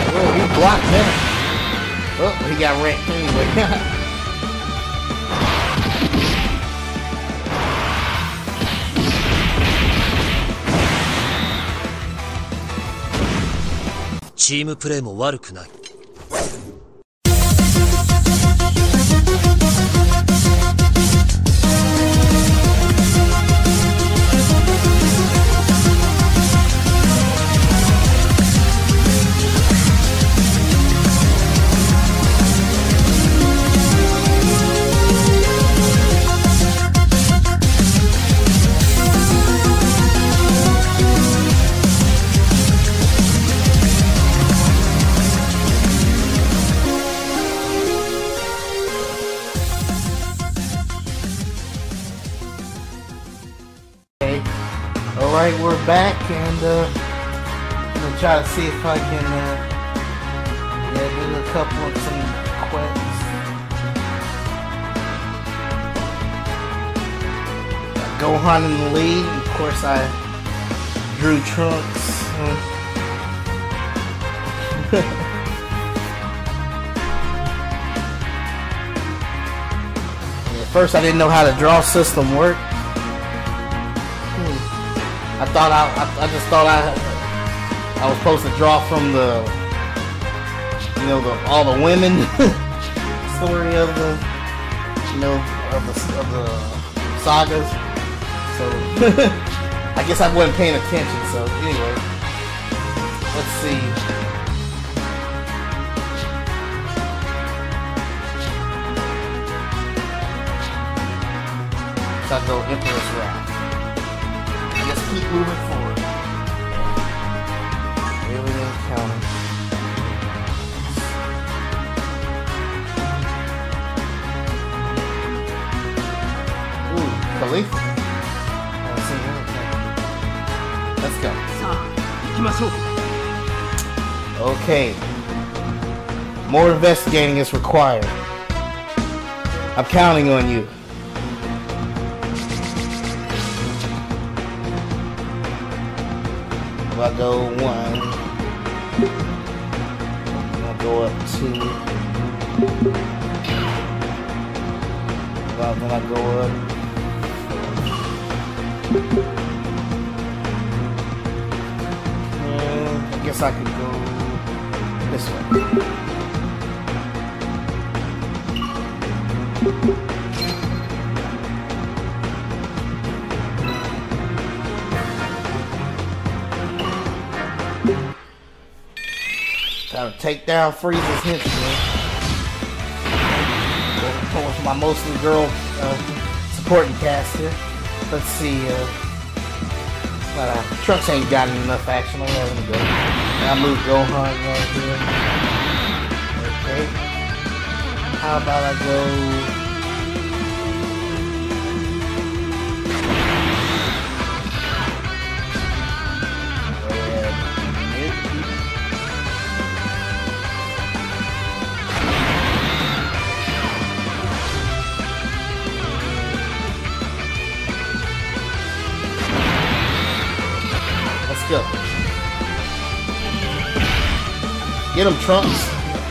Oh, he blocked that. Oh, he got wrecked anyway. Team play も悪くない。 Alright, we're back, and I'm gonna try to see if I can do a couple of some quests. Gohan in the lead. Of course, I drew Trunks. At first, I didn't know how the draw system worked. I just thought I was supposed to draw from the, all the women story of the, of the sagas. So I guess I wasn't paying attention. So anyway, let's see. So I go Emperor's Wrath. Just keep moving forward. Alien counter. Ooh, Khalifa. Haven't seen anything. Let's go. Okay. More investigating is required. I'm counting on you. I go 1, I'll go up 2, then I go up, and I guess I could go this way. Gotta take down Frieza's henchmen. Going with my mostly girl supporting cast here. Let's see. Trunks ain't gotten enough action. I'm letting him go. Now I move Gohan right here. Okay. How about I go? Go. Get him, Trunks.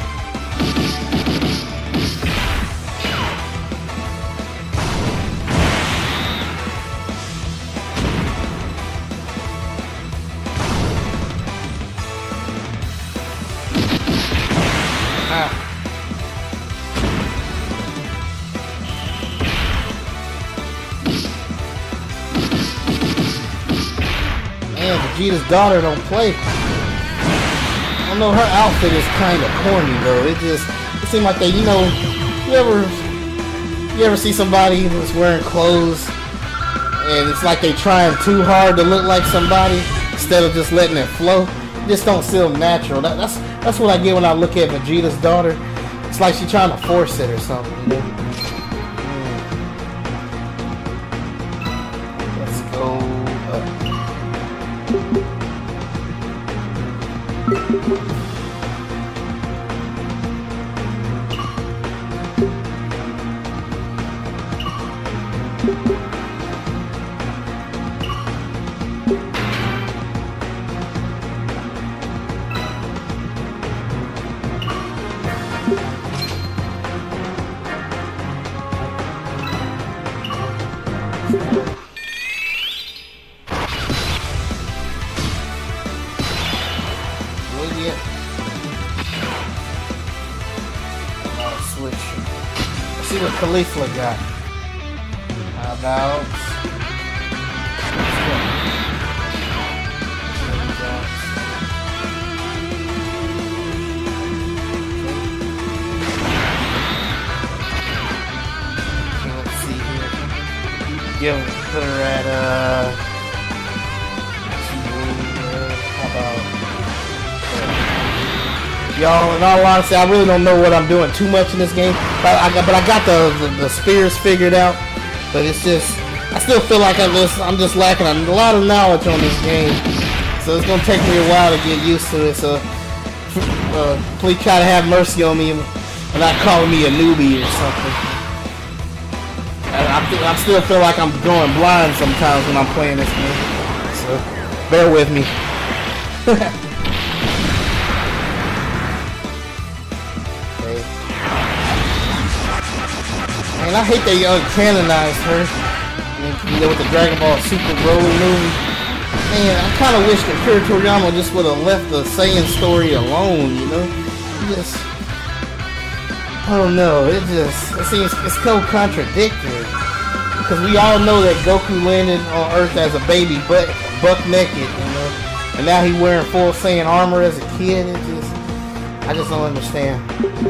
Vegeta's daughter don't play. I don't know, her outfit is kind of corny though. It seems like they, you ever see somebody that's wearing clothes and it's like they trying too hard to look like somebody instead of just letting it flow. It just don't feel natural. That's what I get when I look at Vegeta's daughter. It's like she's trying to force it or something. Let's go up. yet. Switch. Let's see what Khalifa got. How about... Put her at how about y'all? In all honesty, I really don't know what I'm doing too much in this game. But I got the spears figured out. But it's just I still feel like I'm just lacking a lot of knowledge on this game. So it's gonna take me a while to get used to it. So please try to have mercy on me and not calling me a newbie or something. I still feel like I'm going blind sometimes when I'm playing this game, so bear with me. Okay. Man, I hate they canonized her. You know, with the Dragon Ball Super Broly movie. Man, I kind of wish that Akira Toriyama just would have left the Saiyan story alone. You know, I don't know. It seems it's so contradictory. Because we all know that Goku landed on Earth as a baby, but buck naked, you know, and now he's wearing full Saiyan armor as a kid. I just don't understand.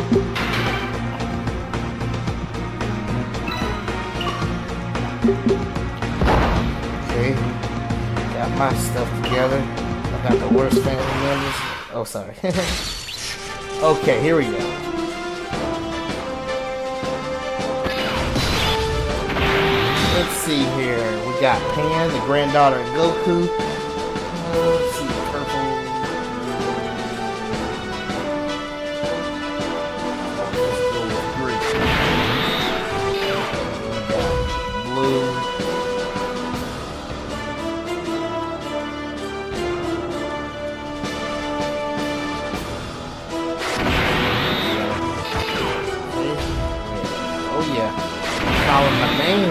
Okay, got my stuff together. I got the worst family members. Oh, sorry. Okay, here we go. Let's see here. We got Pan, the granddaughter of Goku. Let's see, purple. Let's go with green. We got blue. Oh yeah. Calling my name.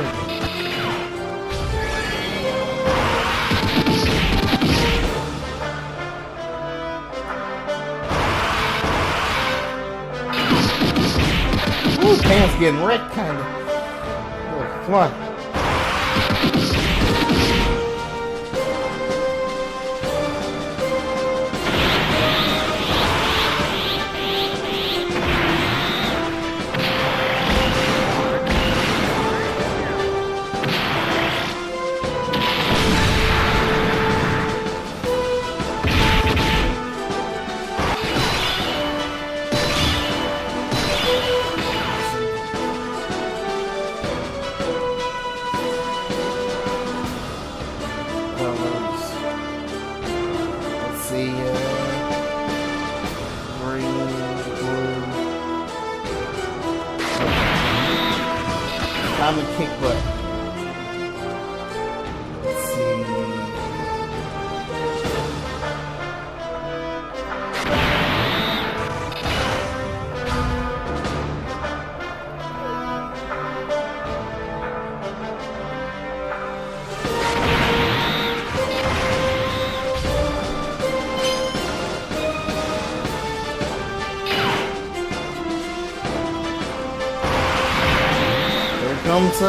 Ooh, Pan's getting wrecked, kinda. Ooh, come on. Time to kick butt. Let's see. Comes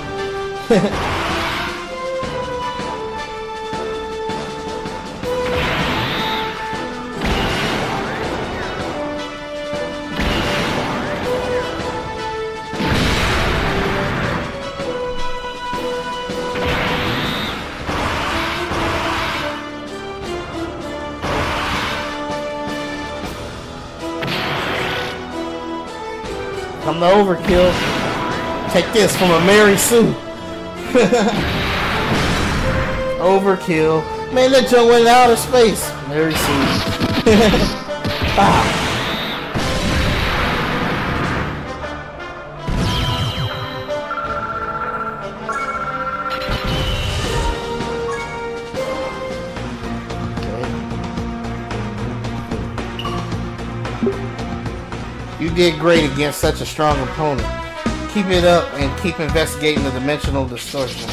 come the overkill. Take this from a Mary Sue. Overkill. Man, that junk went out of space. Mary Sue. Wow. Okay. You did great against such a strong opponent. Keep it up and keep investigating the dimensional distortion.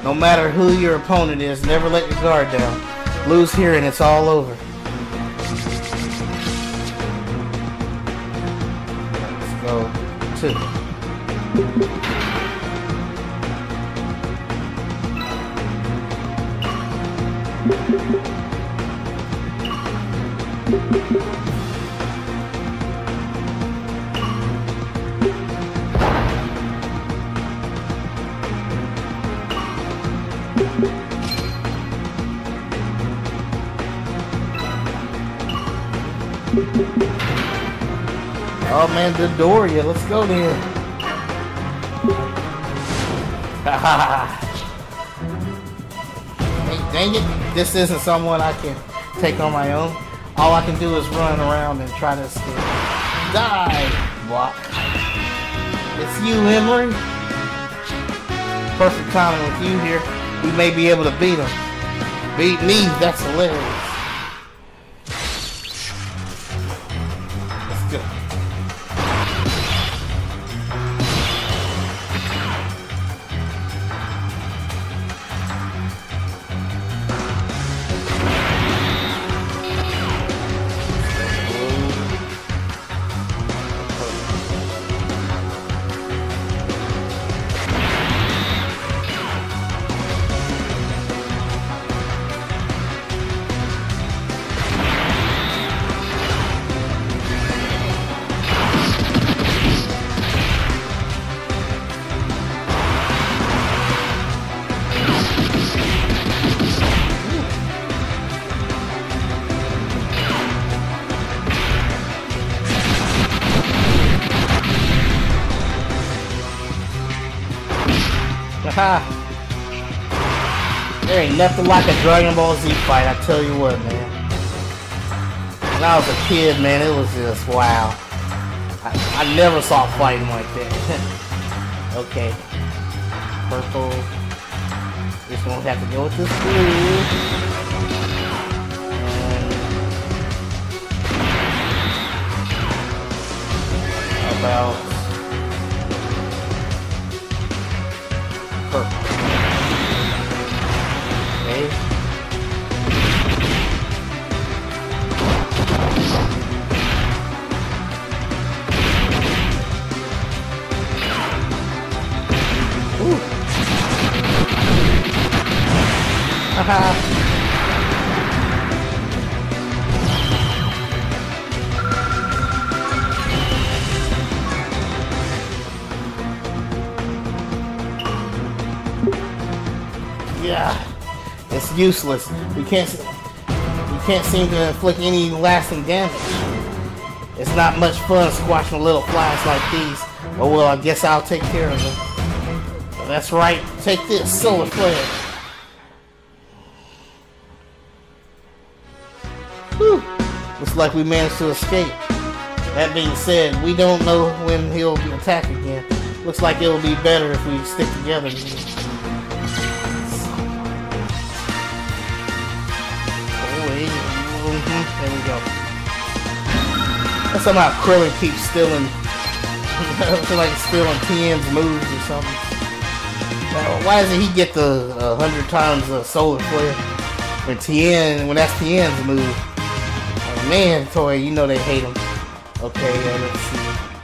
No matter who your opponent is, never let your guard down. Lose here and it's all over. Let's go 2. Oh man, Dodoria, let's go then. Hey, dang it, this isn't someone I can take on my own. All I can do is run around and try to escape. Die! Block. It's you, Emery. Perfect timing with you here. We may be able to beat him. Beat me, that's hilarious. Let's go. There ain't nothing like a Dragon Ball Z fight, I tell you what, man. When I was a kid, man, it was just wow. I never saw fighting like that. Okay. Purple. Just gonna have to go with this blue. And how about purple? Okay. Ooh. Haha. Yeah. It's useless. We can't seem to inflict any lasting damage. It's not much fun squashing little flies like these. Oh well, I guess I'll take care of them. That's right. Take this, Solar Flare. Whew. Looks like we managed to escape. That being said, we don't know when he'll be attacked again. Looks like it'll be better if we stick together. There we go. And somehow Krillin keeps stealing. I feel like he's stealing Tien's moves or something. Now, why doesn't he get the 100 times Solar Flare when that's Tien's move? Oh, man, Toy, you know they hate him. Okay, let's see.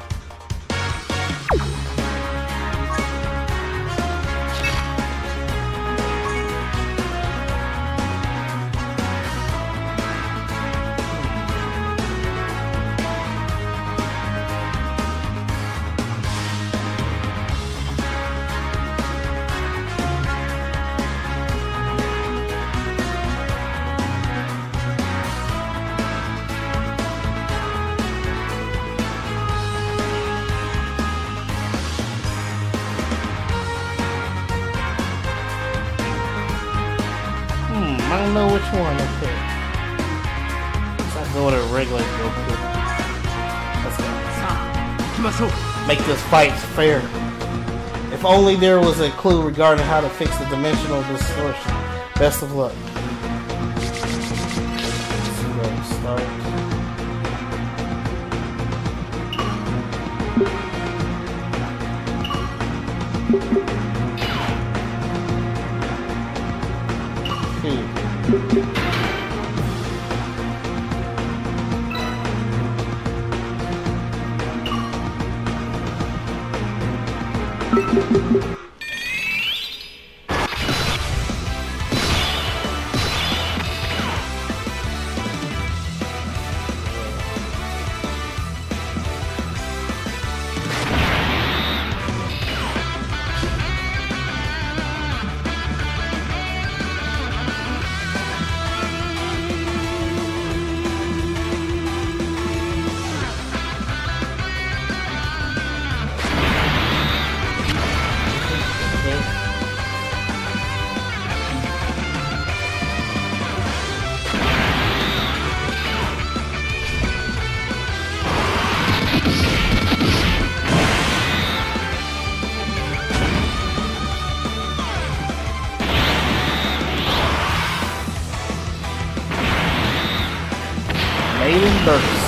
I don't know which one to pick. Let's go with a regular Goku. Let's go. Make this fight fair. If only there was a clue regarding how to fix the dimensional distortion. Best of luck. Let's start. too. Maiden Burks.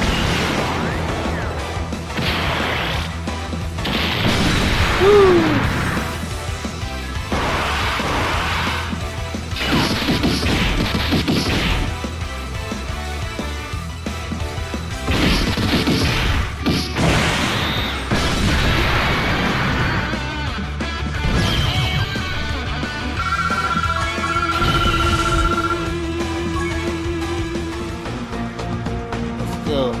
Woo! Let's go.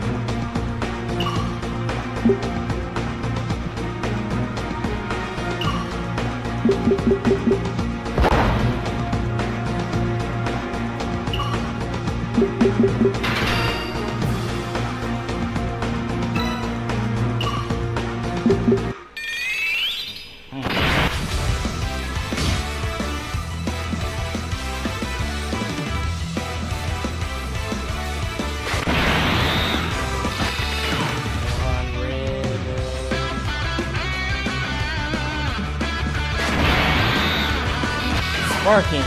Sparking.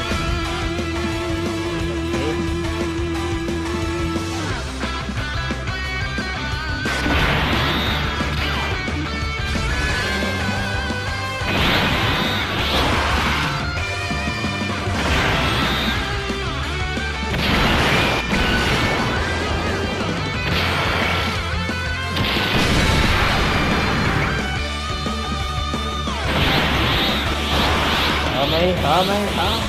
Come.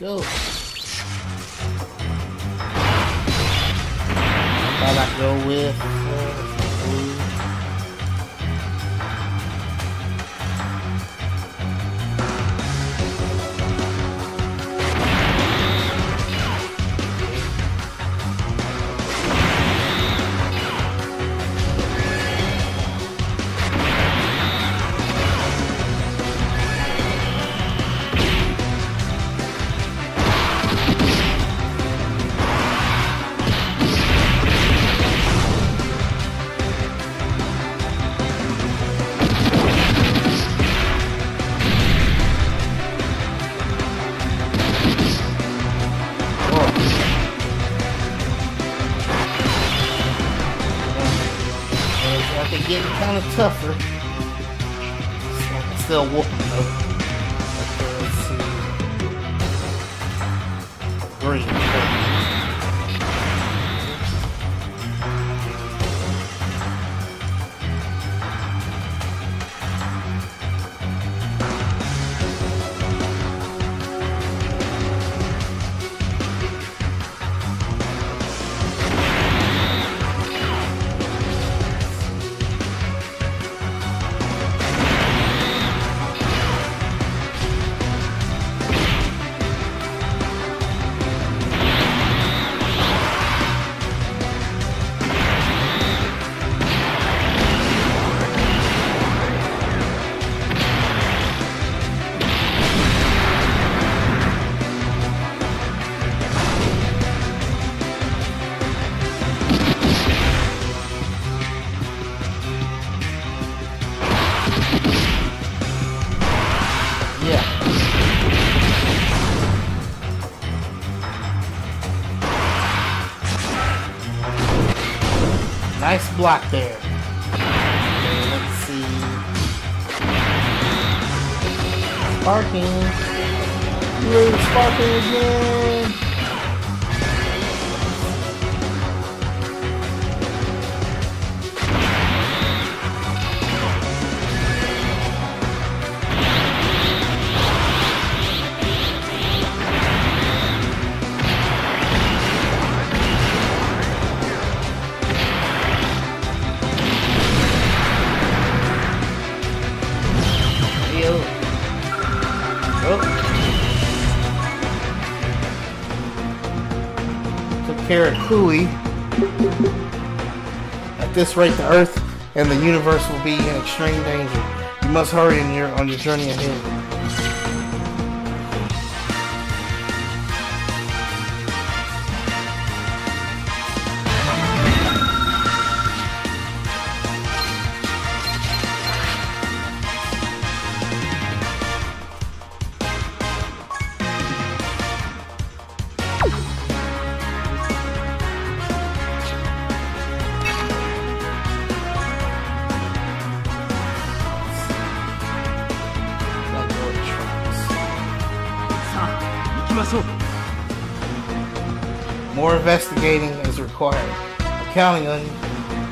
go. Thought I'd go with blue. Getting kind of tougher. Still whooping though. Okay, let's see. Green. Nice block there. Okay, let's see. Sparking. Blue sparking again. Kui. At this rate, the Earth and the universe will be in extreme danger. You must hurry on your journey ahead. More investigating is required. I'm counting on you.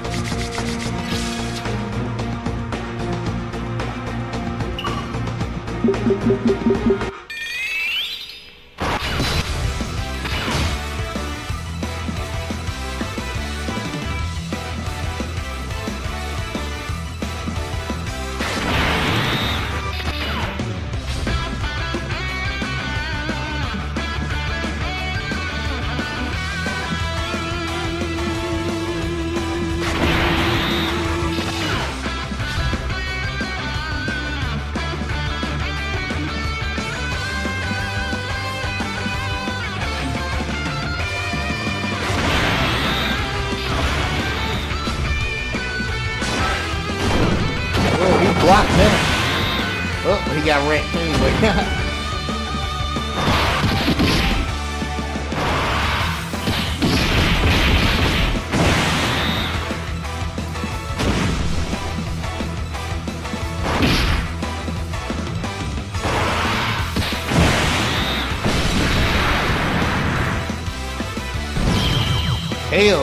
Blocked him. Oh, he got wrecked anyway. Hail.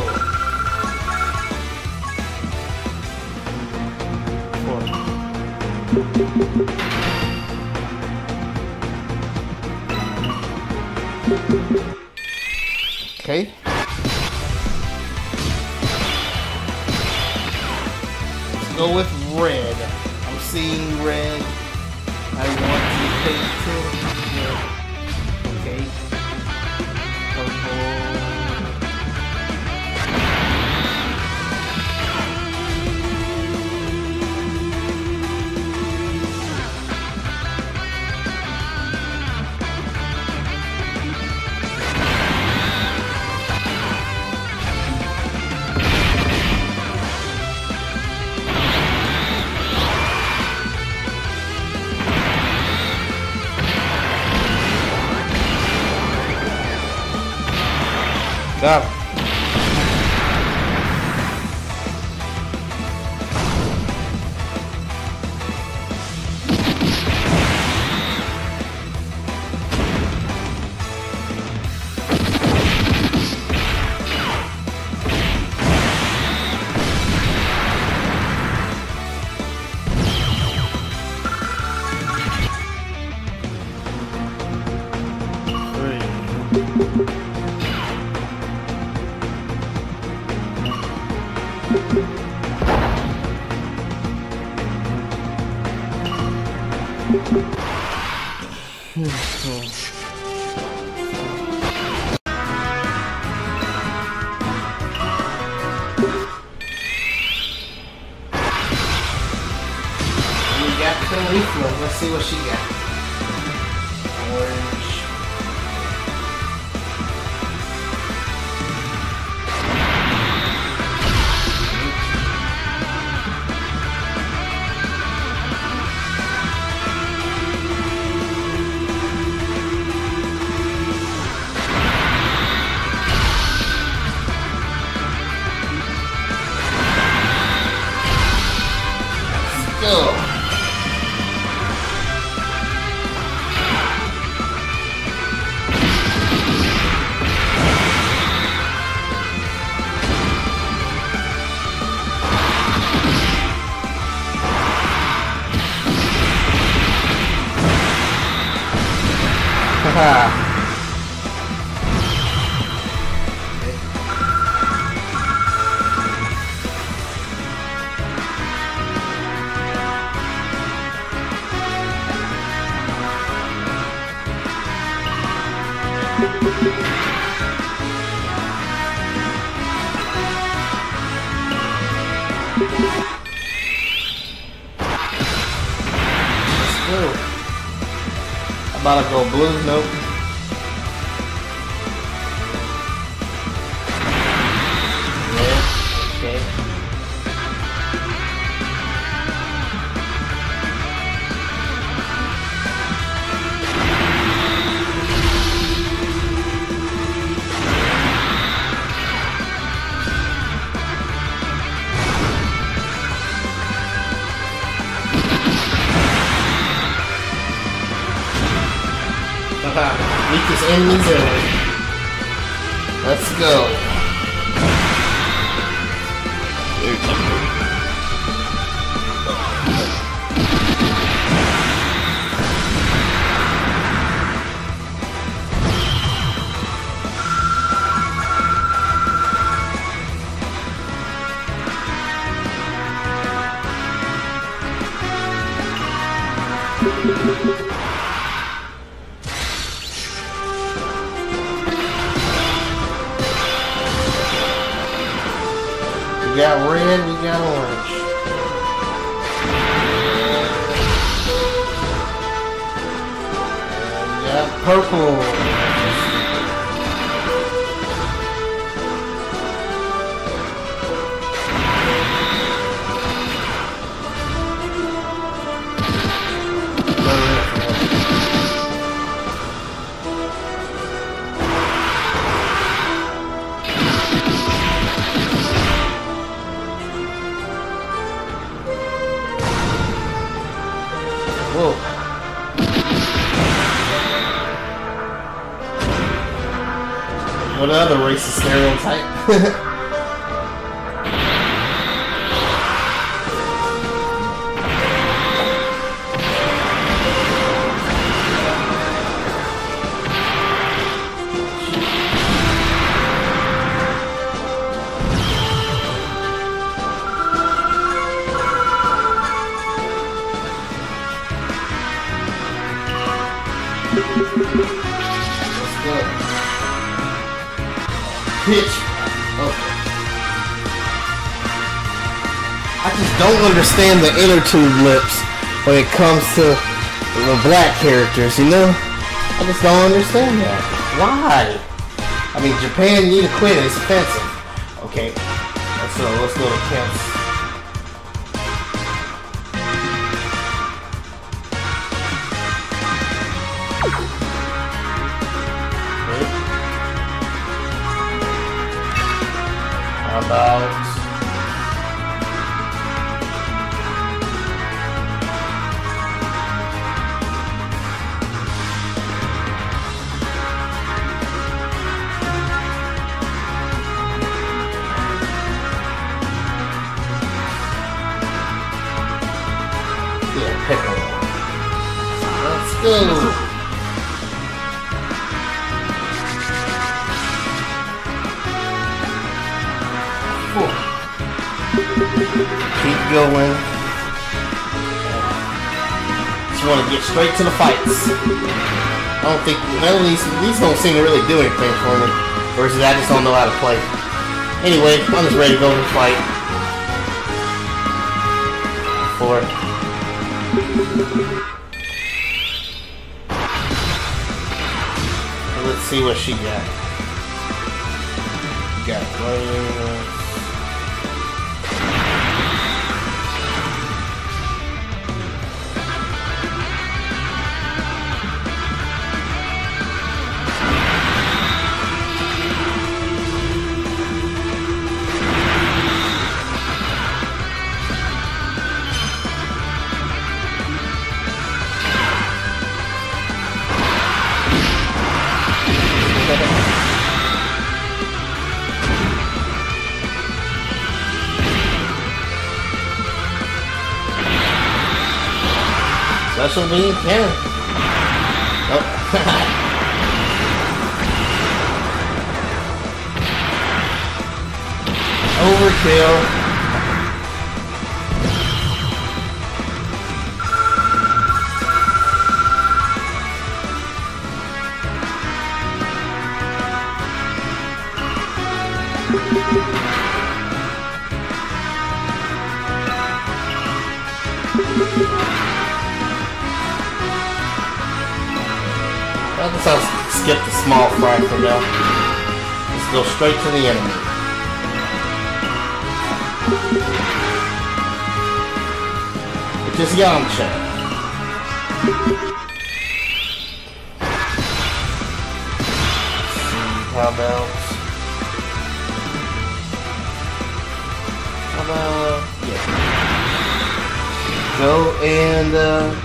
Okay. Let's go with red. I'm seeing red. I want to pay attention. Okay. Purple. Got it. Let's see what she got. Orange. Let's go. About to go blue, nope. Yeah, okay. Weakest enemies ever. Let's go. We got red, we got orange. And we got purple. Whoa. What other racist stereotype? Pitch. Okay. I just don't understand the inner tube lips when it comes to the black characters, you know? I just don't understand that. Why? I mean, Japan, you need to quit it. It's offensive. Okay. Let's go to Kemp's. How about... Piccolo. Let's go. Keep going. Just want to get straight to the fights. I don't think none of these don't seem to really do anything for me. Versus I just don't know how to play. Anyway, I'm just ready to go to the fight. 4. Let's see what she got. Got flames. Special beam cannon. Nope. Overkill. I guess I'll skip the small fry for now. Let's go straight to the enemy. Which is Yamcha. How about yeah. Go and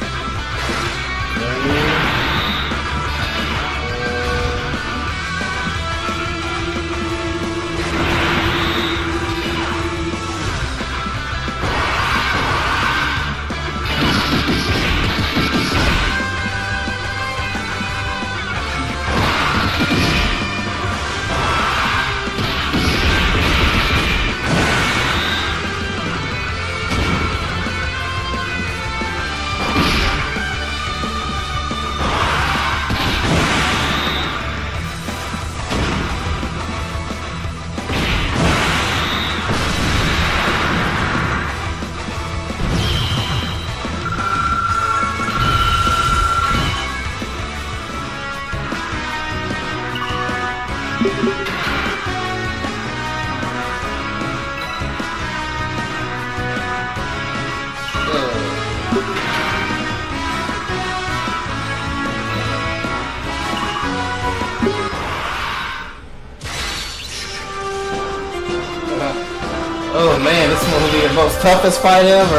oh man, this one will be the most toughest fight ever.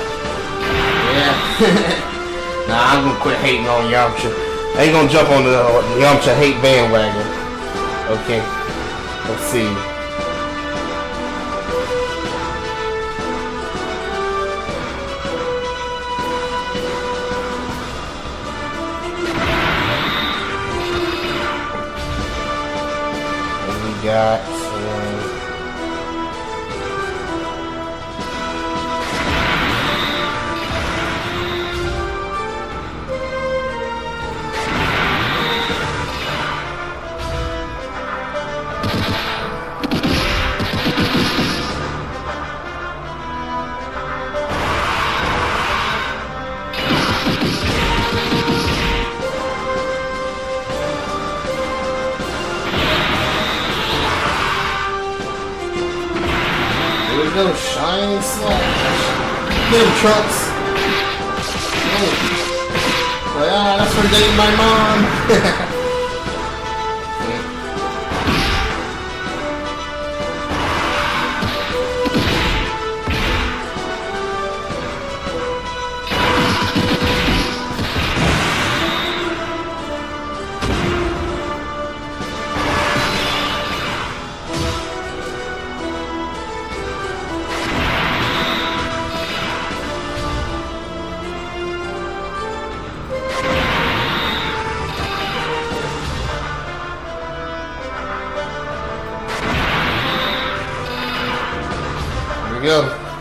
Yeah. Nah, I'm gonna quit hating on Yamcha. I ain't gonna jump on the Yamcha hate bandwagon. Okay. Let's see. What we got? go, shiny slash. Get him, Trunks. Like, that's for dating my mom. Go.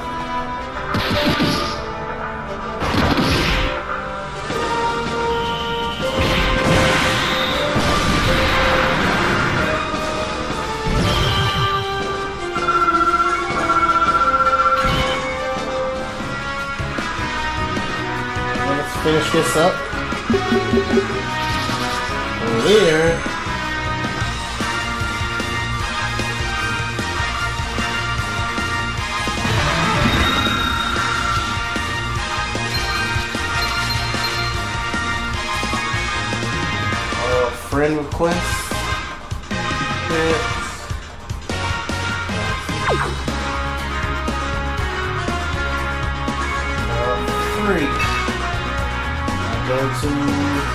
Let's finish this up. Over here. Friend request. Free. Go to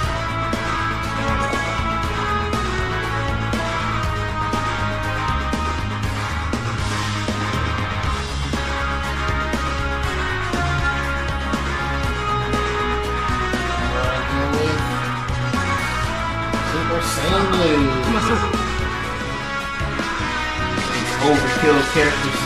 Saiyan Blue. Overkill characters.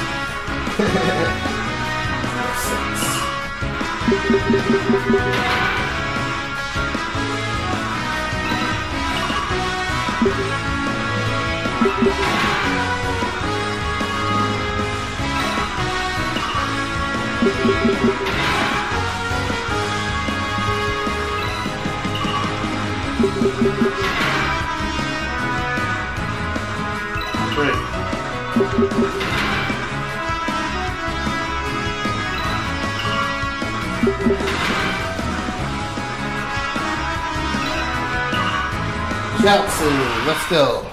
Chiaotzu, let's go.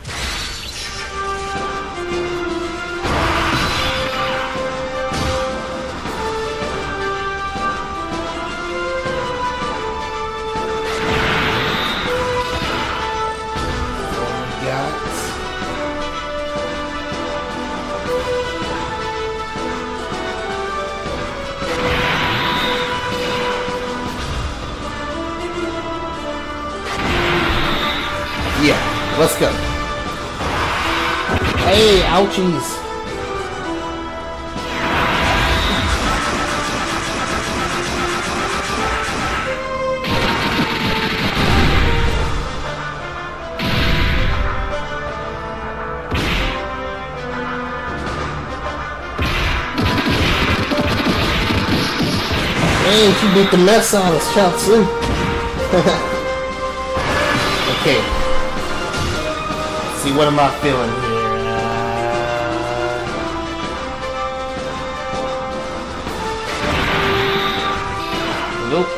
Yeah, let's go. Hey, ouchies. Hey, she beat the mess out of Chiaotzu. Okay. See, what am I feeling here? Nope.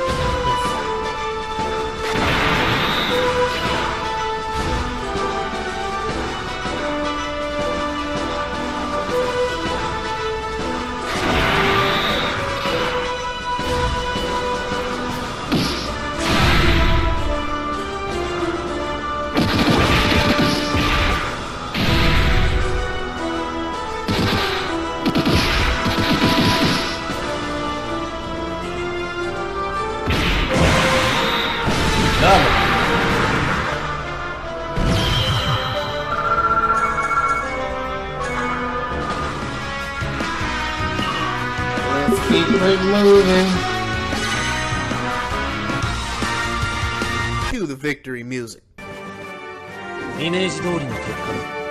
Let's keep it moving. Cue the victory music. イメージ通りの結果だ。